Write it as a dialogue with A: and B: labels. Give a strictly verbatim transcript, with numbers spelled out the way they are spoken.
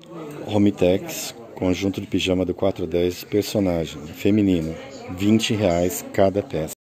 A: Homitex, conjunto de pijama do quatro dez, personagem, feminino, vinte reais cada peça.